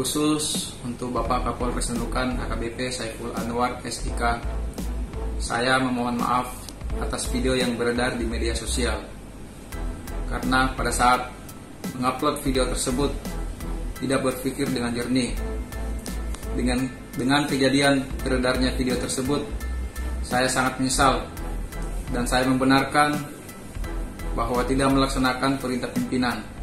khusus untuk Bapak Kapolres Nunukan AKBP Saiful Anwar SIK. Saya memohon maaf atas video yang beredar di media sosial, karena pada saat mengupload video tersebut tidak berpikir dengan jernih. Dengan kejadian beredarnya video tersebut, saya sangat menyesal dan saya membenarkan bahwa tidak melaksanakan perintah pimpinan.